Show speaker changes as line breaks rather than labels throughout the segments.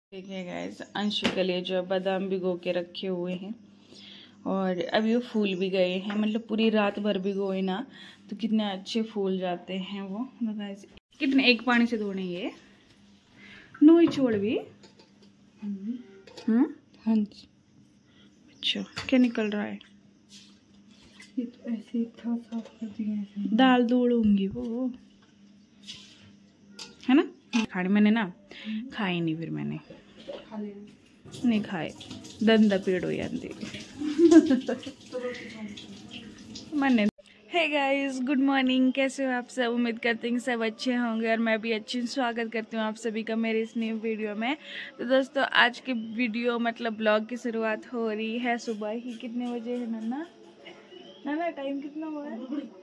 देखिए गाइस, अंशु के लिए जो है बादाम भिगो के रखे हुए हैं और अभी वो फूल भी गए हैं। मतलब पूरी रात भर भिगोए ना तो कितने अच्छे फूल जाते हैं वो। गाइस कितने एक पानी से धोने ये नोई छोड़ भी। हाँ जी। अच्छा क्या निकल रहा है? ये तो ऐसे ही था, साफ कर दिया। दाल धोड़ूंगी वो है ना। खाने मैंने ना खाई नहीं, फिर मैंने नहीं खाए। दंदा पेड़ हो जाती मैंने। Hey guys, good morning. कैसे हो आप सब? उम्मीद करते हैं सब अच्छे होंगे और मैं भी अच्छी स्वागत करती हूँ आप सभी का मेरे इस न्यू वीडियो में। तो दोस्तों आज के वीडियो मतलब ब्लॉग की शुरुआत हो रही है सुबह ही। कितने बजे है नन्ना? नन्ना टाइम कितना हुआ है?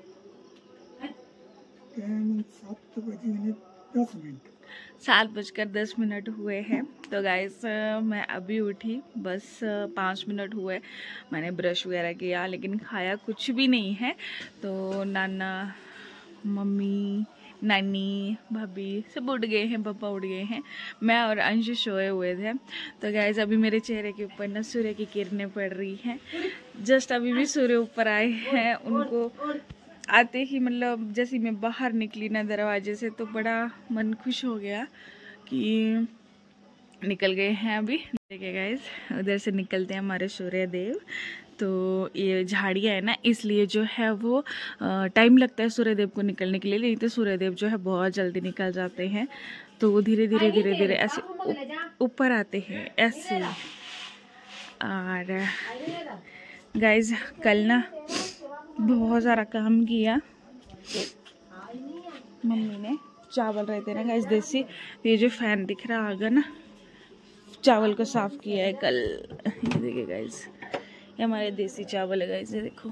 7:10 हुए हैं। तो गाइस मैं अभी उठी, बस 5 मिनट हुए। मैंने ब्रश वगैरह किया लेकिन खाया कुछ भी नहीं है। तो नाना, मम्मी, नानी, भाभी सब उठ गए हैं, पापा उठ गए हैं, मैं और अंशु सोए हुए थे। तो गाइस अभी मेरे चेहरे के ऊपर ना सूर्य की किरणें पड़ रही हैं। जस्ट अभी भी सूर्य ऊपर आए हैं। उनको आते ही मतलब जैसे मैं बाहर निकली ना दरवाजे से तो बड़ा मन खुश हो गया कि निकल गए हैं। अभी देखिए गाइस, उधर से निकलते हैं हमारे सूर्य देव। तो ये झाड़ियाँ है ना, इसलिए जो है वो टाइम लगता है सूर्यदेव को निकलने के लिए। नहीं तो सूर्यदेव जो है बहुत जल्दी निकल जाते हैं। तो वो धीरे धीरे धीरे धीरे ऐसे ऊपर आते हैं ऐसे। और गाइस कल ना बहुत सारा काम किया मम्मी ने। चावल रहते ना गाइस देसी, ये जो फैन दिख रहा होगा ना, चावल को साफ किया है कल। ये देखिए गाइस, ये हमारे देसी चावल है गाइस। ये देखो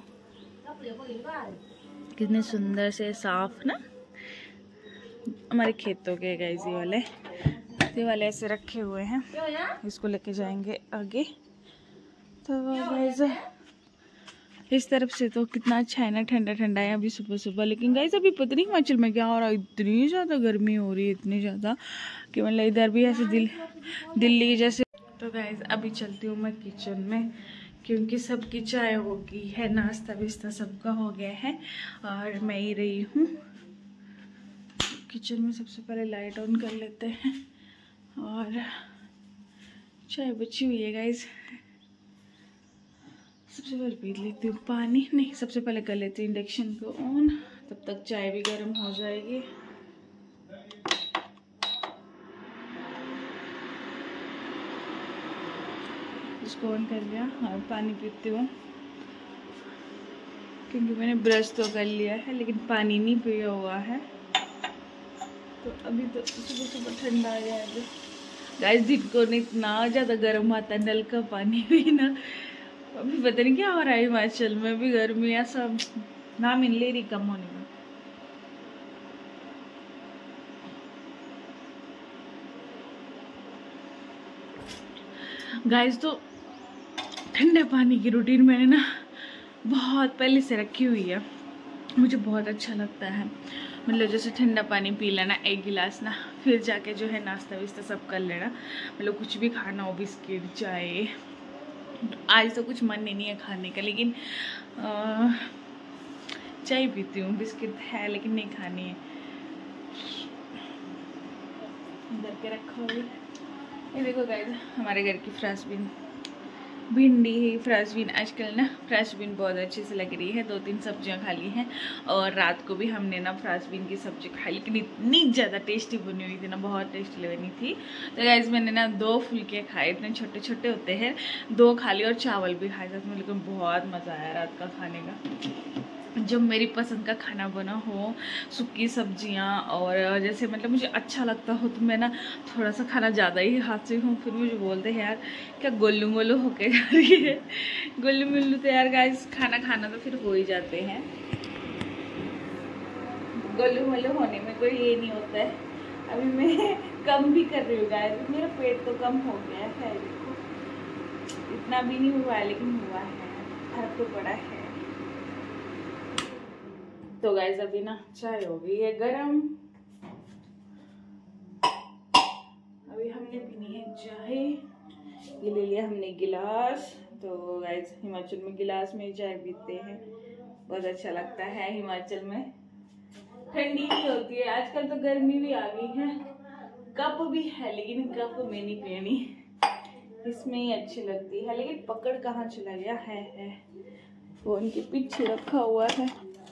कितने सुंदर से साफ ना, हमारे खेतों के गाइस। ये वाले ऐसे रखे हुए हैं, इसको लेके जाएंगे आगे। तो गाइस इस तरफ से तो कितना अच्छा है ना, ठंडा ठंडा है अभी सुबह सुबह। लेकिन गाइस अभी पता नहीं हिमाचल में क्या हो रहा है, इतनी ज़्यादा गर्मी हो रही है, इतनी ज़्यादा कि मतलब इधर भी ऐसे दिल्ली जैसे। तो गाइस अभी चलती हूँ मैं किचन में, क्योंकि सबकी चाय हो गई है, नाश्ता विस्ता सबका हो गया है और मैं ही रही हूँ किचन में। सबसे पहले लाइट ऑन कर लेते हैं और चाय बची हुई है गाइस, सबसे पहले पी लेती हूँ पानी। नहीं, सबसे पहले कर लेती हूँ इंडक्शन को ऑन, तब तक चाय भी गर्म हो जाएगी। इसको ऑन कर लिया और पानी पीती हूँ, क्योंकि मैंने ब्रश तो कर लिया है लेकिन पानी नहीं पिया हुआ है। तो अभी तो सुबह सुबह ठंडा आ गया है गाइस। दिन को इतना ज़्यादा गर्म आता है, नल का पानी भी ना। अभी पता नहीं क्या हो रहा है हिमाचल में भी, गर्मी ऐसा नाम मिल ले रही कम होने में। गाइस तो ठंडे पानी की रूटीन मैंने ना बहुत पहले से रखी हुई है, मुझे बहुत अच्छा लगता है। मतलब जैसे ठंडा पानी पी लेना 1 गिलास ना, फिर जाके जो है नाश्ता विस्ता सब कर लेना। मतलब कुछ भी खाना हो, बिस्किट, चाय। आज तो कुछ मन नहीं है खाने का, लेकिन चाय पीती हूँ। बिस्किट है लेकिन नहीं खानी है। इधर के रखा हुआ ये देखो गाइस, हमारे घर की फ्रेश भिंडी है। फ्रेश बीन आजकल ना फ्रेश बीन बहुत अच्छी से लग रही है। 2-3 सब्जियां खा ली हैं और रात को भी हमने ना फ्रेश बीन की सब्जी खाई, लेकिन इतनी ज़्यादा टेस्टी बनी हुई थी ना, बहुत टेस्टी बनी थी। तो गाइस मैंने ना 2 फुलके खाए, इतने छोटे छोटे होते हैं, 2 खा लिए और चावल भी खाए साथ में। लेकिन बहुत मज़ा आया रात का खाने का। जब मेरी पसंद का खाना बना हो, सूखी सब्जियां, और जैसे मतलब मुझे अच्छा लगता हो, तो मैं ना थोड़ा सा खाना ज़्यादा ही खाती हूँ। फिर मुझे बोलते हैं यार क्या गोलू मोलू होके जा रही है। गोलू मोलू तो यार गाइस खाना तो फिर हो ही जाते हैं, गोलू मोलू होने में कोई ये नहीं होता है। अभी मैं कम भी कर रही हूँ गाइस, मेरा पेट तो कम हो गया है, इतना भी नहीं हुआ है लेकिन हुआ है, फर्क तो पड़ा है। तो गाइस अभी ना चाय हो गई है गरम। अभी हम के पीनी है चाय। ये ले लिया हमने गिलास। तो गाइस हिमाचल में गिलास में चाय पीते हैं, बहुत अच्छा लगता है। हिमाचल में ठंडी भी होती है, आजकल तो गर्मी भी आ गई है। कप भी है लेकिन कप में नहीं पीनी, इसमें ही अच्छी लगती है। लेकिन पकड़ कहाँ चला गया है फोन के पीछे रखा हुआ है।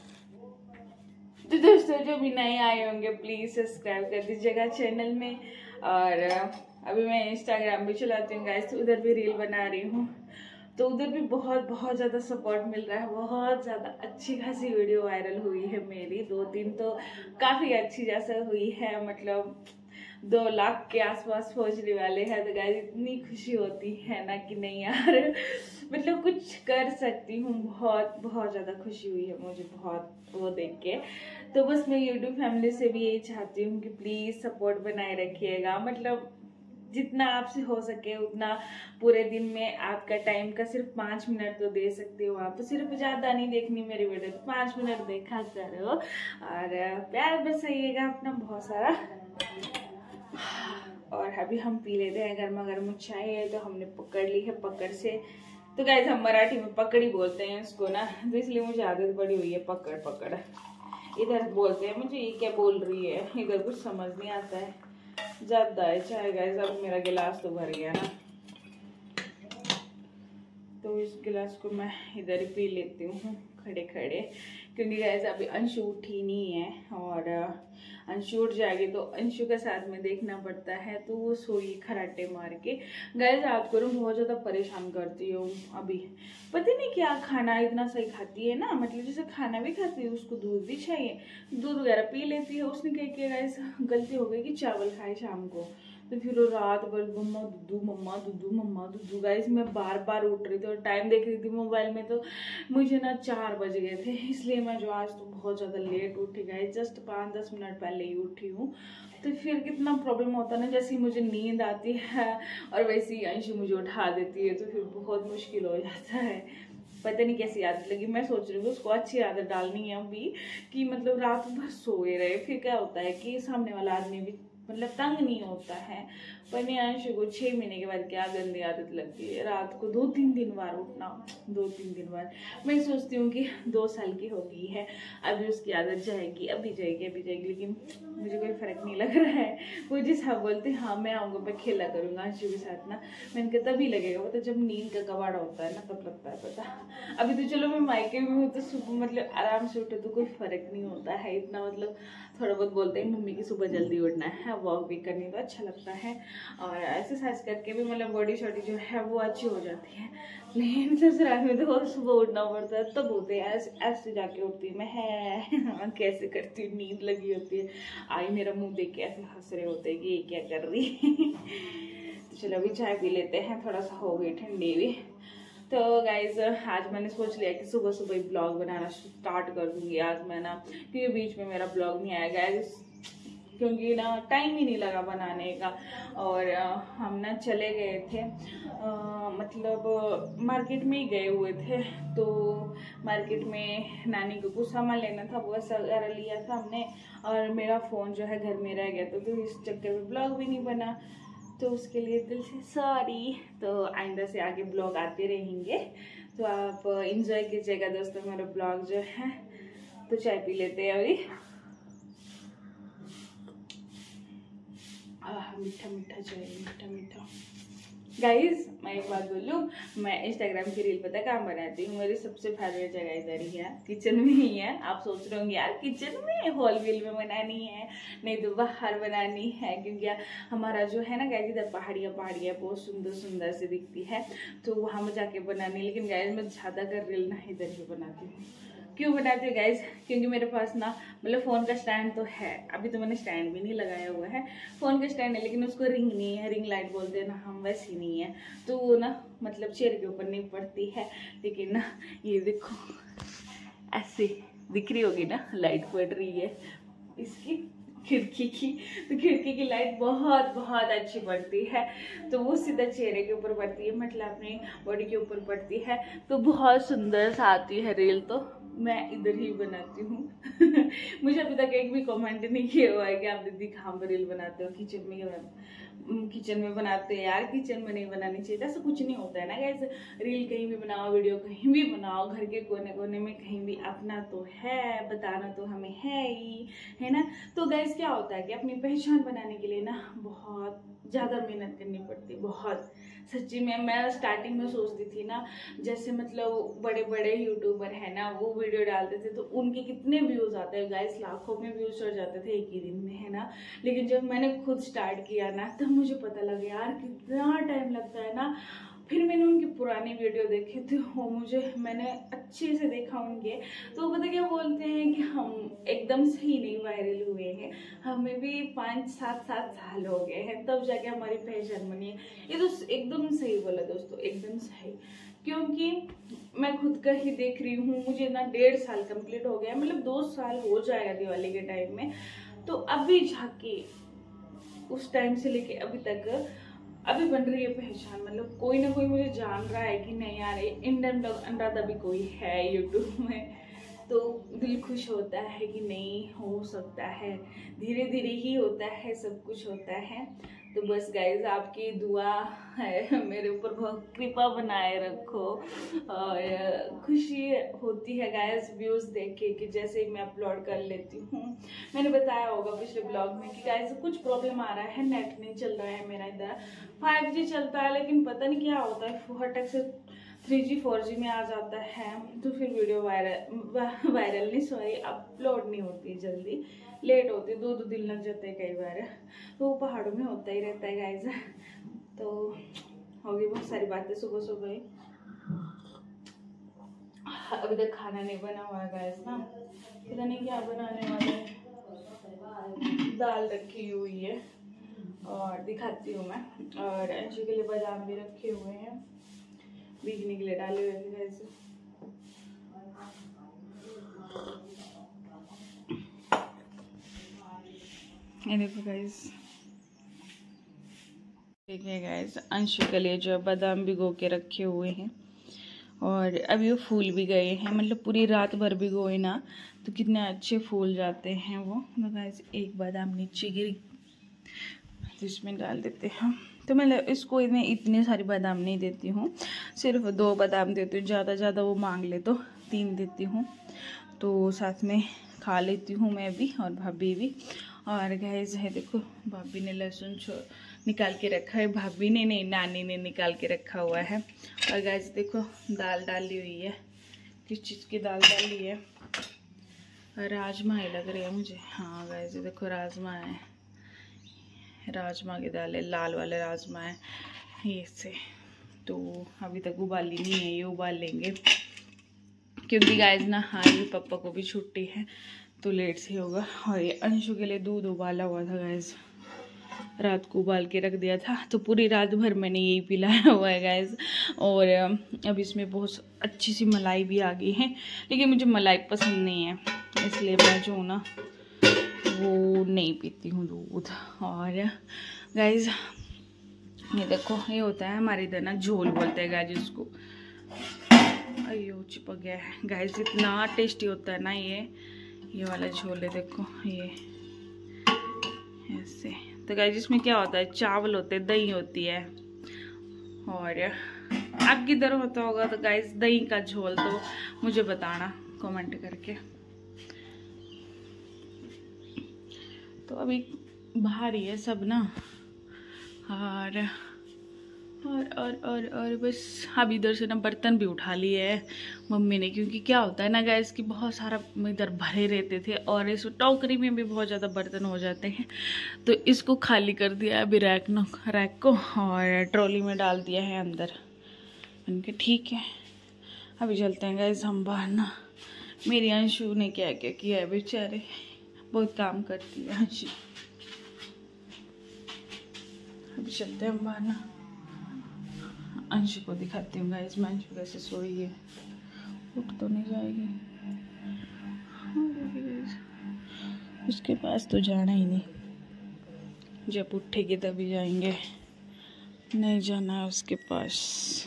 तो दोस्तों जो भी नए आए होंगे प्लीज सब्सक्राइब कर दीजिएगा चैनल में। और अभी मैं इंस्टाग्राम भी चलाती हूँ गाइस, तो उधर भी रील बना रही हूँ, तो उधर भी बहुत ज़्यादा सपोर्ट मिल रहा है। बहुत ज़्यादा अच्छी खासी वीडियो वायरल हुई है मेरी, 2-3 तो काफ़ी अच्छी जैसा हुई है, मतलब 2 लाख के आसपास पहुंचने वाले हैं। तो गाइस इतनी खुशी होती है ना कि नहीं यार, मतलब कुछ कर सकती हूँ। बहुत ज़्यादा खुशी हुई है मुझे, बहुत वो देख के। तो बस मैं यूट्यूब फैमिली से भी यही चाहती हूँ कि प्लीज़ सपोर्ट बनाए रखिएगा, मतलब जितना आपसे हो सके उतना। पूरे दिन में आपका टाइम का सिर्फ 5 मिनट तो दे सकते हो आप, तो सिर्फ ज़्यादा नहीं देखनी मेरी वीडियो, तो 5 मिनट देखा करो और प्यार बरसाइएगा अपना बहुत सारा। और अभी हम पी लेते हैं गर्मा गर्म चाय है, तो हमने पकड़ ली है पकड़ से। तो गाइस हम मराठी में पकड़ी बोलते हैं इसको ना, तो इसलिए मुझे आदत पड़ी हुई है पकड़ पकड़। इधर बोलते हैं, मुझे ये क्या बोल रही है इधर कुछ समझ नहीं आता है, ज्यादा है चाय गाइस। अब मेरा गिलास तो भर गया ना, तो इस गिलास को मैं इधर ही पी लेती हूँ खड़े खड़े, क्योंकि गाइस अभी अंशु उठी नहीं है। और अंशु उठ जाएगी तो अंशु के साथ में देखना पड़ता है, तो वो सोई खराटे मार के। गाइस रात को बहुत ज़्यादा परेशान करती हूँ। अभी पता नहीं क्या खाना इतना सही खाती है ना, मतलब जैसे खाना भी खाती है उसको दूध भी चाहिए, दूध वगैरह पी लेती है। उसने क्या किया गाइस, गलती हो गई कि चावल खाए शाम को, तो फिर वो रात भर मम्मा दूधू मम्मा दूधू मम्मा दूधू। गाइस मैं बार बार उठ रही थी और टाइम देख रही थी मोबाइल में, तो मुझे ना 4 बज गए थे। इसलिए मैं जो आज तो बहुत ज़्यादा लेट उठी गाइस, जस्ट 5-10 मिनट पहले ही उठी हूँ। तो फिर कितना प्रॉब्लम होता है ना, जैसे ही मुझे नींद आती है और वैसे ही अंशु मुझे उठा देती है, तो फिर बहुत मुश्किल हो जाता है। पता नहीं कैसी आदत लगी, मैं सोच रही हूँ उसको अच्छी आदत डालनी है अभी, कि मतलब रात भर सोए रहे। फिर क्या होता है कि सामने वाला आदमी भी मतलब तंग नहीं होता है। पर अंशु को 6 महीने के बाद क्या गंदी आदत लगती है, रात को 2-3 दिन बार उठना, 2-3 दिन बाद। मैं सोचती हूँ कि 2 साल की हो गई है, अभी उसकी आदत जाएगी, अभी जाएगी, लेकिन मुझे कोई फर्क नहीं लग रहा है। वो जिस हाँ बोलते हाँ मैं आऊँगा, मैं खेला करूँगा अंशु के साथ ना। मैंने कहा तभी लगेगा पता, जब नींद का कबाड़ा होता है ना तब लगता है पता। अभी तो चलो मैं मायके में हूँ, तो सुबह मतलब आराम से उठे तो कोई फर्क नहीं होता है इतना, मतलब थोड़ा बहुत बोलते हैं मम्मी की सुबह जल्दी उठना है, वॉक भी करनी तो अच्छा लगता है, और एक्सरसाइज करके भी मतलब बॉडी शॉडी जो है वो अच्छी हो जाती है। लेकिन ससुराल में तो सुबह उठना पड़ता है, तब होते हैं ऐसे जाके उठती हूँ मैं है कैसे करती हूँ, नींद लगी होती है। आई मेरा मुंह देख के ऐसे हंस रहे होते हैं कि ये क्या कर रही तो चलो अभी चाय पी लेते हैं, थोड़ा सा हो गई ठंडी भी। तो गाइज आज मैंने सोच लिया कि सुबह सुबह ही ब्लॉग बनाना स्टार्ट कर दूंगी आज मैं ना, क्योंकि बीच में मेरा ब्लॉग नहीं आया गाइज, क्योंकि ना टाइम ही नहीं लगा बनाने का। और हम ना चले गए थे मतलब मार्केट में ही गए हुए थे, तो मार्केट में नानी को कुछ सामान लेना था, वो वगैरह लिया था हमने, और मेरा फ़ोन जो है घर में रह गया था, तो इस चक्कर में ब्लॉग भी नहीं बना, तो उसके लिए दिल से सॉरी। तो आइंदा से आगे ब्लॉग आते रहेंगे, तो आप इंजॉय कीजिएगा दोस्तों मेरा ब्लॉग जो है। तो चाय पी लेते हैं अभी। मीठा मीठा चाय, मीठा मीठा। गाइज मैं एक बात बोलूँ, मैं इंस्टाग्राम की रील पता कहाँ बनाती हूँ, मेरी सबसे फेवरेट जगह इधर ही है, किचन में ही है। आप सोच रहे होंगे यार किचन में, हॉल व्हील में बनानी है, नहीं तो बाहर बनानी है, क्योंकि हमारा जो है ना गाइज इधर पहाड़ियाँ बहुत सुंदर सुंदर से दिखती है, तो वहाँ में जाके बनानी। लेकिन गाइज मैं ज़्यादातर रील ना इधर ही बनाती हूँ। क्यों बनाती हूँ गाइज, क्योंकि मेरे पास ना मतलब फ़ोन का स्टैंड तो है, अभी तो मैंने स्टैंड भी नहीं लगाया हुआ है, फ़ोन का स्टैंड है लेकिन उसको रिंग नहीं है, रिंग लाइट बोलते हैं ना हम, वैसी नहीं है, तो वो ना मतलब चेयर के ऊपर नहीं पड़ती है। लेकिन ना ये देखो ऐसे दिख रही होगी ना, लाइट पड़ रही है इसकी खिड़की की, तो खिड़की की लाइट बहुत अच्छी पड़ती है, तो वो सीधा चेहरे के ऊपर पड़ती है, मतलब अपनी बॉडी के ऊपर पड़ती है, तो बहुत सुंदर सा आती है रील, तो मैं इधर ही बनाती हूँ मुझे अभी तक एक भी कमेंट नहीं किया हुआ है कि आप दीदी कहाँ पर रील बनाते हो किचन में, किचन में बनाते हैं यार, किचन में नहीं बनानी चाहिए, ऐसा कुछ नहीं होता है ना गाइस। रील कहीं भी बनाओ, वीडियो कहीं भी बनाओ, घर के कोने कोने में कहीं भी, अपना तो है, बताना तो हमें है ही, है ना। तो गाइस क्या होता है कि अपनी पहचान बनाने के लिए ना बहुत ज़्यादा मेहनत करनी पड़ती है, बहुत सच्ची में। मैं स्टार्टिंग में सोचती थी ना, जैसे मतलब बड़े बड़े यूट्यूबर है ना, वो वीडियो डालते थे तो उनके कितने व्यूज आते हैं गाइस, लाखों में व्यूज चढ़ जाते थे एक ही दिन में, है ना। लेकिन जब मैंने खुद स्टार्ट किया ना, तब मुझे पता लगा यार कितना टाइम लगता है ना। फिर मैंने उनकी पुरानी वीडियो देखे थे, वो मैंने अच्छे से देखा उनके, तो पता क्या बोलते हैं कि हम एकदम से ही नहीं वायरल हुए हैं, हमें भी 5-7 साल हो गए हैं, तब जाके हमारी पहचान बनी है। ये तो एकदम सही बोला दोस्तों, एकदम सही। क्योंकि मैं खुद का ही देख रही हूँ, मुझे ना 1.5 साल कंप्लीट हो गया, मतलब 2 साल हो जाएगा दिवाली के टाइम में। तो अभी जाके उस टाइम से लेके अभी तक अभी बन रही है पहचान, मतलब कोई ना कोई मुझे जान रहा है कि नहीं यार इंडियन ब्लॉग अनुराधा भी कोई है यूट्यूब में। तो दिल खुश होता है कि नहीं, हो सकता है, धीरे धीरे ही होता है, सब कुछ होता है। तो बस गाइज आपकी दुआ है मेरे ऊपर, बहुत कृपा बनाए रखो। और खुशी होती है गाइज व्यूज देख के कि जैसे मैं अपलोड कर लेती हूँ। मैंने बताया होगा पिछले ब्लॉग में कि गाइज कुछ प्रॉब्लम आ रहा है, नेट नहीं चल रहा है मेरा इधर, 5G चलता है लेकिन पता नहीं क्या होता है, फटक से 3G 4G में आ जाता है, तो फिर वीडियो वायरल नहीं, सॉरी, अपलोड नहीं होती जल्दी, लेट होती, 2-2 दिन लग जाते हैं कई बार। तो वो पहाड़ों में होता ही रहता है गाइज। तो होगी बहुत सारी बातें सुबह सुबह। अभी तक खाना नहीं बना हुआ है गाइज ना, पता नहीं क्या बनाने वाले हैं। दाल रखी हुई है और दिखाती हूँ मैं, और अंशु के लिए बादाम भी रखे हुए हैं, भीगने के लिए डाले हुए हैं गाइज। ये देखो गाइज, ठीक है गाइज, अंशु के लिए जो बादाम भिगो के रखे हुए हैं, और अभी वो फूल भी गए हैं, मतलब पूरी रात भर भिगोए ना तो कितने अच्छे फूल जाते हैं वो। तो गाइज एक बादाम नीचे गिरी तो इसमें डाल देते हैं। तो मैं इसको मैं इतनी सारी बादाम नहीं देती हूँ, सिर्फ 2 बादाम देती हूँ, ज़्यादा वो मांग ले तो 3 देती हूँ, तो साथ में खा लेती हूँ मैं भी और भाभी भी। और गाइस है देखो, भाभी ने लहसुन निकाल के रखा है, भाभी ने नहीं, नानी ने निकाल के रखा हुआ है। और गाइस देखो दाल डाली हुई है, किस चीज़ की दाल डाली है, राजमा ही लग रही है मुझे। हाँ गाइस देखो राजमा है, राजमा की दाल है, लाल वाले राजमा है ये से। तो अभी तक उबाली नहीं है, ये उबाल लेंगे क्योंकि गाइस ना आज पापा को भी छुट्टी है तो लेट से होगा। और ये अंशु के लिए दूध उबाला हुआ था गाइस, रात को उबाल के रख दिया था, तो पूरी रात भर मैंने यही पिलाया हुआ है गाइस। और अब इसमें बहुत अच्छी सी मलाई भी आ गई है, लेकिन मुझे मलाई पसंद नहीं है, इसलिए मैं जो ना वो नहीं पीती हूँ दूध। और गाइस ये देखो, ये होता है हमारे इधर ना झोल बोलते हैं गाइस इसको। अयो चिपक गया है गाइस, इतना टेस्टी होता है ना ये वाला झोल है, देखो ये ऐसे। तो गाइस इसमें क्या होता है, चावल होते हैं, दही होती है, और आपकी इधर होता होगा तो गाइस दही का झोल, तो मुझे बताना कमेंट करके। तो अभी बाहर ही है सब ना, और बस अब इधर से ना बर्तन भी उठा लिए है मम्मी ने, क्योंकि क्या होता है ना गाइस कि बहुत सारा इधर भरे रहते थे और इस टोकरी में भी बहुत ज़्यादा बर्तन हो जाते हैं, तो इसको खाली कर दिया है अभी रैक को, और ट्रॉली में डाल दिया है अंदर। उनके ठीक है, अभी चलते हैं गाइस हम बाहर ना। मेरी अंशु ने क्या क्या किया है बेचारे, बहुत काम करती है अंशु। अभी चलते हैं हम बाहर ना, अंशु को दिखाती हूँ गाइस, मैं अंशु कैसे सोई है, उठ तो नहीं जाएगी। उसके पास तो जाना ही नहीं, जब उठेगी तभी जाएंगे, नहीं जाना है उसके पास।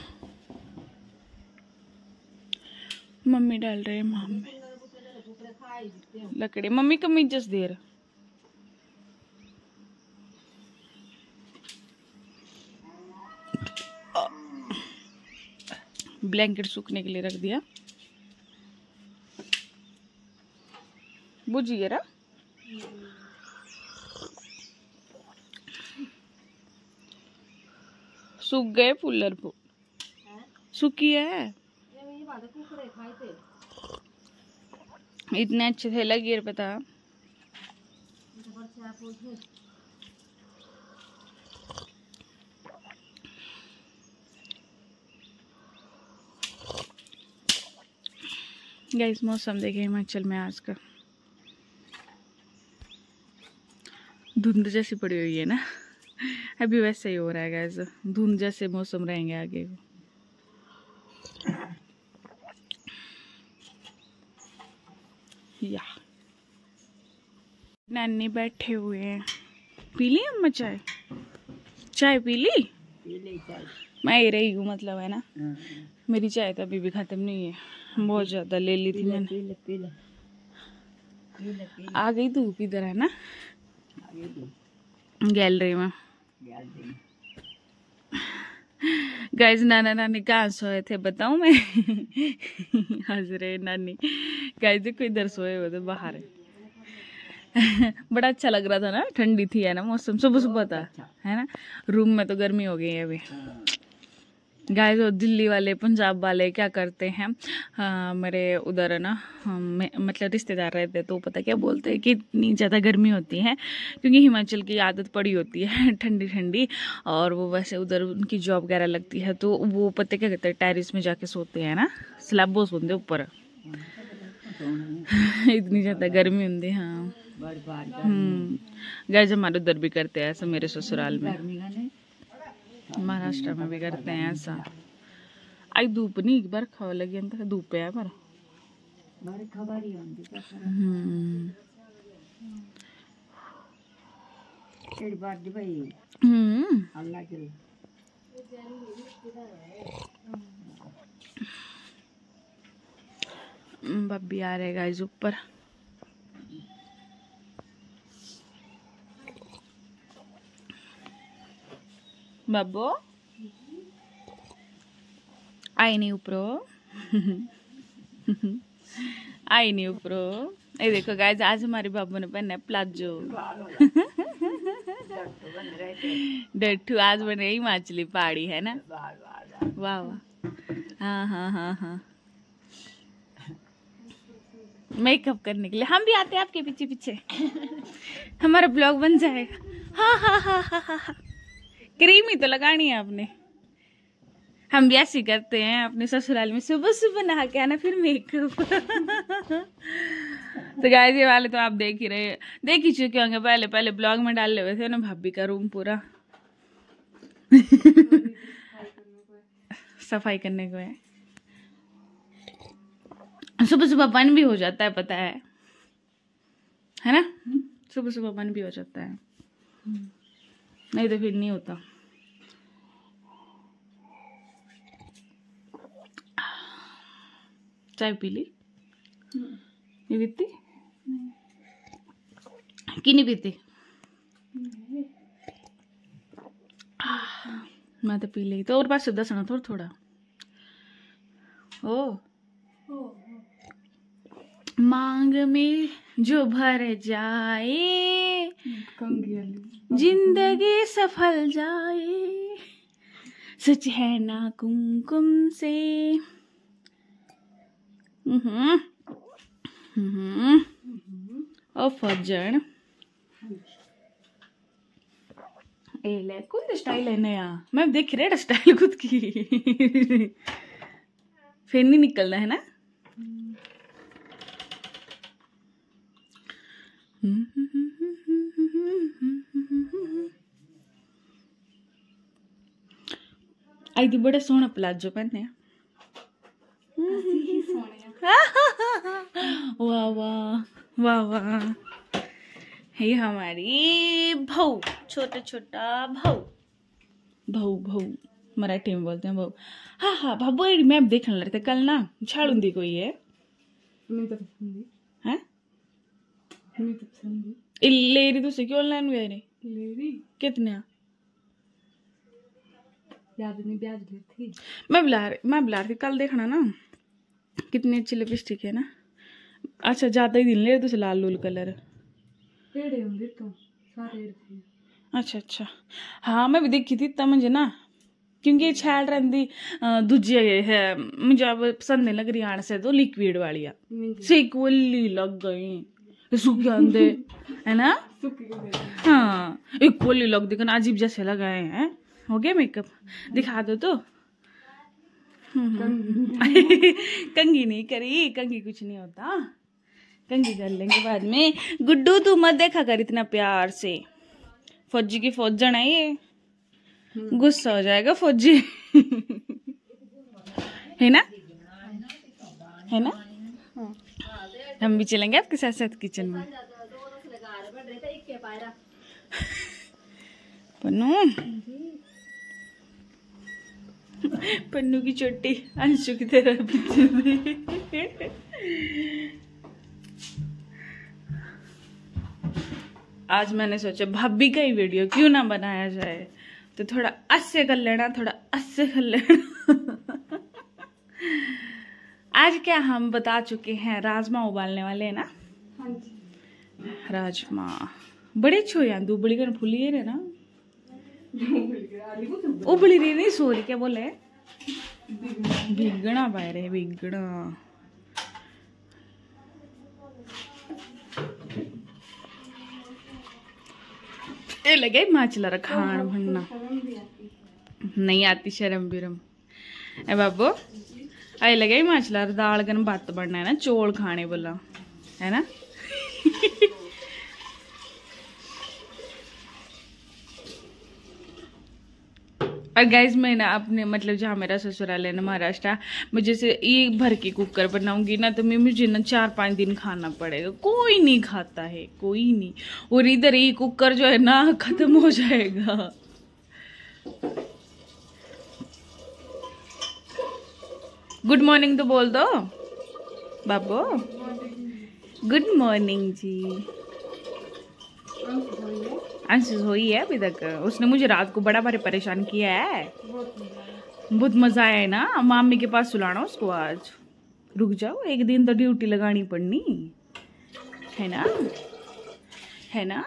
मम्मी डाल रहे हैं माम में। लकड़ी मम्मी कमीज जस देर ब्लैंकेट सूखने के लिए रख दिया। बुझिए रा सूख गए फूलर फूल सूखी है। इतने अच्छे थे लगे पता। गाइस मौसम देखे हिमाचल में आज का धुंध जैसी पड़ी हुई है ना, अभी वैसे ही हो रहा है गाइस, धुंध जैसे मौसम रहेंगे आगे को। या नानी बैठे हुए हैं। पी ली अम्मा चाय? चाय पी ली? मैं ही रही हूँ मतलब है ना। मेरी चाय तो अभी भी खत्म नहीं है, बहुत ज्यादा ले ली थी मैंने। आ गई धूप इधर है ना गैलरी में। गाइस नाना नानी कहाँ सोए थे बताऊं मैं? हंस रहे नानी। गाइस देखो इधर सोए हुए थे बाहर। बड़ा अच्छा लग रहा था ना, ठंडी थी है ना मौसम, सुबह सुबह था है ना। रूम में तो गर्मी हो गई है अभी। गाइस वो दिल्ली वाले पंजाब वाले क्या करते हैं, मेरे उधर है ना मतलब रिश्तेदार रहते तो पता क्या बोलते हैं कि इतनी ज़्यादा गर्मी होती है क्योंकि हिमाचल की आदत पड़ी होती है ठंडी ठंडी, और वो वैसे उधर उनकी जॉब वगैरह लगती है तो वो पता क्या कहते हैं टेरिस में जाके सोते हैं ना, स्लैब सोते ऊपर। इतनी ज़्यादा गर्मी होती। हाँ गाइस हमारे उधर भी करते हैं ऐसा, मेरे ससुराल में महाराष्ट्र में भी करते हैं ऐसा। आई धूप नहीं बरखा लगी धूप है पर बब्बी आ रहे गाइस ऊपर। बब्बो आई नहीं ऊपरो। आई नहीं ऊपरो। ये देखो गाइस आज हमारे बाबू ने पहना है प्लाजो। डट्टू आज बने हिमाचली पहाड़ी है ना। वाह वाह। हाँ हाँ हाँ हाँ मेकअप करने के लिए हम भी आते हैं आपके पीछे पीछे। हमारा ब्लॉग बन जाएगा। हाँ हाँ हाँ हाँ हाँ हाँ क्रीम ही तो लगानी है आपने। हम भी ऐसे करते हैं अपने ससुराल में, सुबह सुबह नहा के आना फिर मेकअप। तो गाइस ये वाले तो आप देख ही चुके होंगे, पहले पहले ब्लॉग में डाले हुए थे ना भाभी का रूम पूरा। सफाई करने को है। सुबह सुबह बन भी हो जाता है पता है ना, सुबह सुबह बन भी हो जाता है, नहीं तो फिर नहीं होता। चाय पी ली? नहीं पीती? कि नहीं पीती? मैं तो पी ली। तो और बात सुधा सुना थोड़ा थोड़ा। ओ मांग में जो भर जाए जिंदगी सफल जाए, सच है ना कुमकुम से। ओ फजन ए ले कौन स्टाइल है नया, मैं देख रहा स्टाइल खुद की। फिर नहीं निकलना है ना। आई थी बड़ा सोहना प्लाजो पहने। वाह वाह वाह वाह। ये हमारी भाऊ, छोटा छोटा भाऊ, भाऊ भाऊ मराठी में बोलते हैं भाऊ। हाँ हाँ भाऊ मैं देखने लगे थे कल ना झाड़ूंदी कोई है ले रही तुझसे क्यों ऑनलाइन गए रे? कितने
याद नहीं, ब्याज थी।
मैं बुला रही थी कल, देखना ना कितनी अच्छी लिपस्टिक है ना। अच्छा ज्यादा ही दिन ले तुझसे लाल लूल कलर।
तो सारे
अच्छा अच्छा हाँ मैं भी देखी थी तब मुझे ना, क्योंकि ये छैल रही दूजी है मुझे अब पसंद नहीं लग रही आने से, तो लिक्विड वाली इक्वली लग गई सूखे अंधे है ना। हाँ इक्वली लग दी, अजीब जैसे लगाए हैं। हो गया मेकअप, दिखा दो तो। कंघी नहीं करी, कंघी कुछ नहीं होता, कंघी कर लेंगे बाद में। गुड्डू तू मत देखा कर इतना प्यार से, फौजी की फौजन है ये, गुस्सा हो जाएगा फौजी। है ना, है ना। हम भी चलेंगे आपके साथ साथ किचन में। पन्नू पन्नू की चोटी अंशु की तरह पीछे। आज मैंने सोचा भाभी का ही वीडियो क्यों ना बनाया जाए, तो थोड़ा अस्से कर लेना, थोड़ा अस्से कर लेना। आज क्या हम बता चुके हैं, राजमा उबालने वाले हैं ना।
हाँ जी।
राजमा बड़े छोया दुबली कर फुली रहे ना, उबली रही नहीं सॉरी क्या बोले, भीगना पाए रहे भीगना। ये लगे माचला खान बनना नहीं आती शर्म बिरम। ए बाबू आई लगे माचला दाल कन बात बनना है ना, चौल खाने बोला है ना। और गाइज मैं ना अपने मतलब जहाँ मेरा ससुराल है ना महाराष्ट्र, मुझे से एक भर की कुकर बनाऊंगी ना तो मुझे ना 4-5 दिन खाना पड़ेगा, कोई नहीं खाता है कोई नहीं। और इधर ये कुकर जो है ना खत्म हो जाएगा। गुड मॉर्निंग तो बोल दो बाबू, गुड मॉर्निंग जी। अंशु सोई है अभी तक, उसने मुझे रात को बड़ा भारी परेशान किया है। बहुत मजा आया है ना मामी के पास सुलाना उसको आज। रुक जाओ एक दिन तो ड्यूटी लगानी पड़नी है ना, है ना।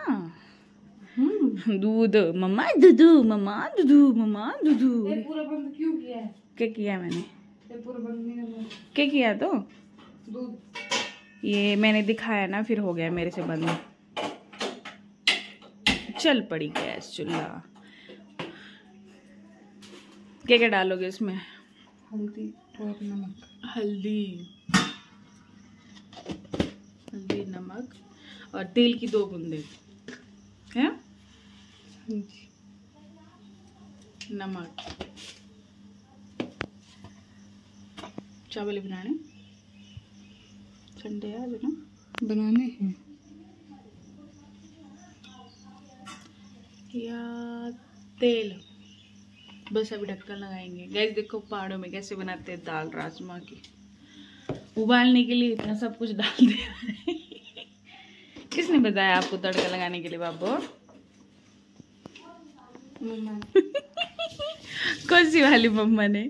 दूध मम्मा दूधू मम्मा दूधू मम्मा दूधू।
पूरा बंद क्यों किया है?
क्या किया मैंने?
पूरा बंद नहीं करना।
क्या किया तो
दूध
ये मैंने दिखाया ना, फिर हो गया मेरे से बंद। चल पड़ी गैस चूल्हा। क्या क्या डालोगे इसमें?
हल्दी और नमक।
हल्दी हल्दी नमक और तेल की 2 बूंदे है, नमक। चावल बनाने संडे आज ना
बनाने हैं
या तेल, बस अभी ढक्कन लगाएंगे। गैस देखो पहाड़ों में कैसे बनाते हैं दाल राजमा की, उबालने के लिए इतना सब कुछ डाल दिया। किसने बताया आपको तड़का लगाने के लिए बाबू? कौन सी वाली मम्मा ने?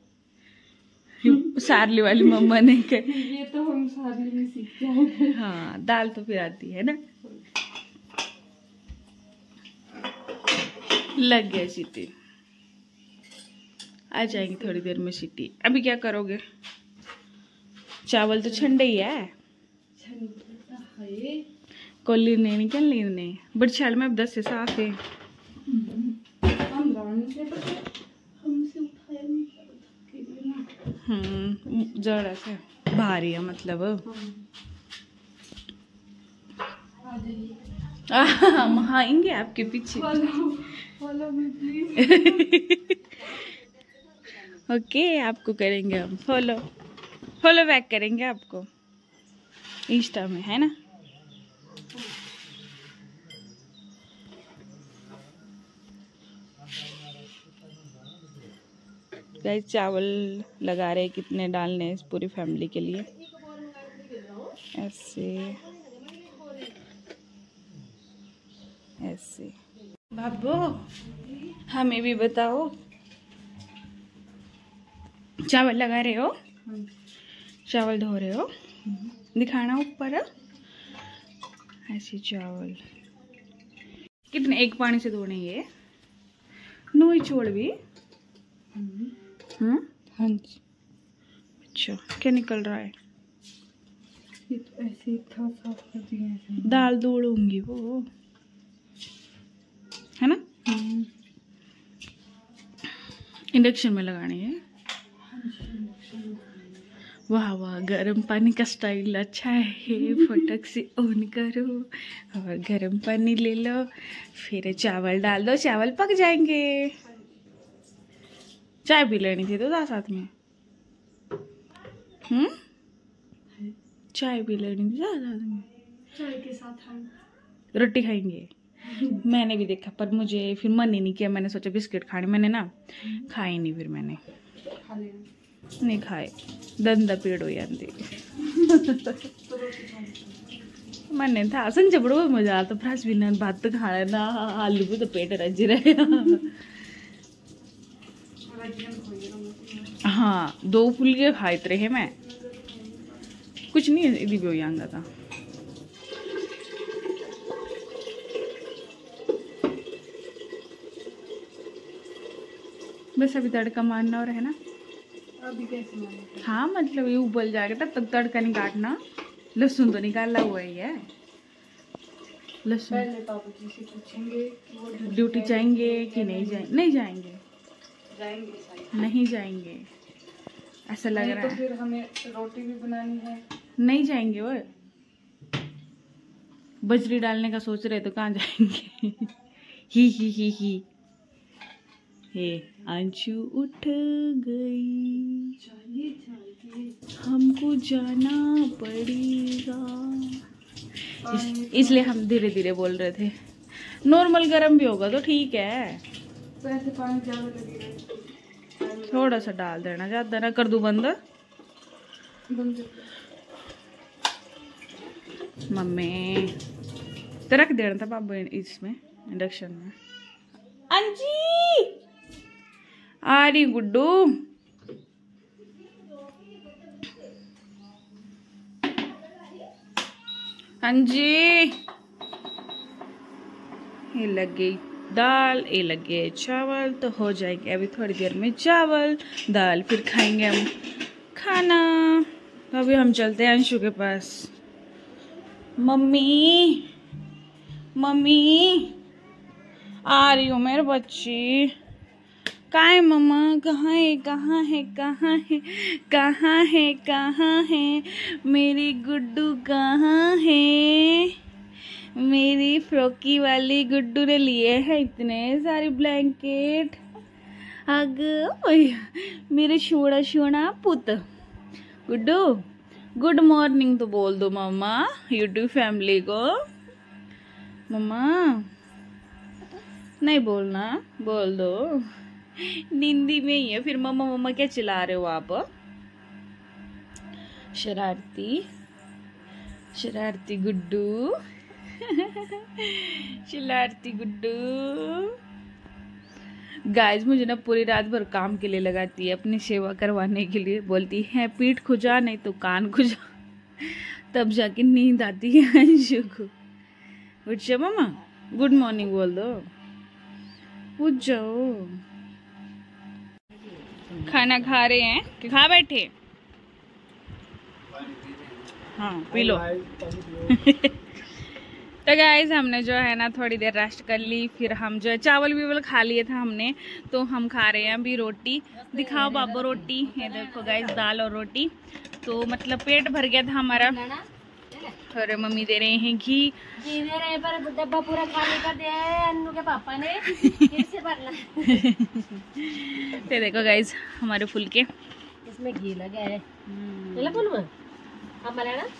सारली वाली मम्मा ने।
ये तो हम सारली में सीख जाएंगे।
हाँ दाल तो फिर आती है ना। लग गया सीटी, आ जाएंगी थोड़ी देर में सीटी। अभी क्या करोगे? चावल तो ठंडे ही है, कोली नहीं निकल ली उन्हें बट छाल में अब 10 से साफ है। जरा से भारी है मतलब। हम आएंगे आपके पीछे।
Follow me please.
ओके आपको करेंगे हम फॉलो, फॉलो बैक करेंगे आपको इंस्टा में है ना। गाइस चावल लगा रहे, कितने डालने हैं इस पूरी फैमिली के लिए। ऐसे ऐसे। बाबू हमें भी बताओ, चावल लगा रहे हो? चावल धो रहे हो? दिखाना ऊपर ऐसे चावल। कितने एक पानी से धोने ये? नोई छोड़ भी।
हाँ जी।
अच्छा क्या निकल रहा है?
ये तो ऐसे ही था, साफ कर दिया है।
दाल दूड़ होंगी वो, है ना? इंडक्शन में लगानी है। वाह वाह, गर्म पानी का स्टाइल अच्छा है। फटक से ऑन करो और गर्म पानी ले लो, फिर चावल डाल दो, चावल पक जाएंगे। चाय भी लेनी थी तो साथ में। चाय भी लेनी थी साथ में।
चाय के साथ हम
रोटी खाएंगे। मैंने भी देखा पर मुझे फिर मन ही नहीं किया। मैंने सोचा बिस्किट खाने, मैंने ना खाए नहीं। फिर मैंने
खा लेना।
नहीं खाए, दंदा पीड़ हो जाती। मैंने था संजय बड़ो मजा आता। फ्रांस भी ना भात तो खाना ना, आलू भी तो पेट रज रहे। हाँ 2 फुलके खाए रहे मैं, कुछ नहीं इधी भी हो जाएगा था। बस अभी तड़का मारना और है ना।
अभी कैसे मारेंगे?
हाँ मतलब ये उबल जाएगा तब तक तड़का नहीं काटना। लहसुन तो निकाला हुआ ही है। लहसुन
पहले पापा जी से पूछेंगे वो
ड्यूटी जाएंगे कि नहीं जाएंगे? नहीं जाएंगे,
जाएंगे शायद।
नहीं जाएंगे ऐसा लग रहा
तो
है।
फिर हमें रोटी भी बनानी है।
नहीं जाएंगे वो, बजरी डालने का सोच रहे तो कहाँ जाएंगे। ही हे अंशु उठ गई, हमको जाना पड़ेगा। इसलिए हम धीरे धीरे बोल रहे थे। नॉर्मल गरम भी होगा तो ठीक है।
तो ऐसे पानी ज्यादा लगेगा।
थोड़ा सा डाल देना, ज्यादा ना कर दूं बंद। मम्मी तो रख देना था बाबू इसमें, इंडक्शन में। अंजी आ रही गुड्डू। अंजी ये लग गई दाल, ये लग गए चावल, तो हो जाएंगे अभी थोड़ी देर में चावल दाल, फिर खाएंगे हम खाना। तो अभी हम चलते हैं अंशु के पास। मम्मी मम्मी आ रही हूँ मेरे बच्ची। कहाँ है मम्मा? कहाँ है कहाँ है कहाँ है कहाँ है कहाँ है मेरी गुड्डू? कहाँ है मेरी फ्रॉकी वाली गुड्डू? ने लिए हैं इतने सारे ब्लैंकेट। अग मेरे शोड़ा शोड़ा पुत। गुड्डू गुड मॉर्निंग तो बोल दो मम्मा यूट्यूब फैमिली को। मम्मा नहीं बोलना, बोल दो। नींदी में ही है फिर मम्मा मम्मा क्या चिल्ला रहे हो आप? शरारती शरारती गुड्डू। शरारती गुड्डू। गाइस मुझे ना पूरी रात भर काम के लिए लगाती है, अपनी सेवा करवाने के लिए। बोलती है पीठ खुजा नहीं तो कान खुजा, तब जाके नींद आती है अंशु को। उठ जाओ मम्मा, गुड मॉर्निंग बोल दो, उठ जाओ। खाना खा रहे हैं कि खा बैठे? हाँ पी लो। तो गाइस हमने जो है ना थोड़ी देर रेस्ट कर ली, फिर हम जो है चावल भी खा लिए था हमने, तो हम खा रहे हैं अभी रोटी। दिखाओ बाबा रोटी, ये देखो गाइस दाल और रोटी। तो मतलब पेट भर गया था हमारा। और मम्मी दे रहे हैं घी
दे रहे हैं, पर डब्बा पूरा खाने का दिया है अन्नू के पापा ने, फिर से भरना।
तो देखो गाइस हमारे फुलके,
इसमें घी लगा है। हमारा ना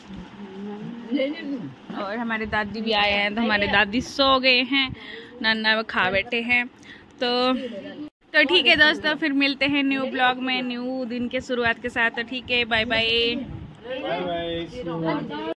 और हमारे दादी भी आए हैं, तो हमारे दादी सो गए हैं, नाना खा बैठे हैं। तो ठीक है दोस्तों, फिर मिलते हैं न्यू ब्लॉग में न्यू दिन के शुरुआत के साथ। तो ठीक है, बाय बाय।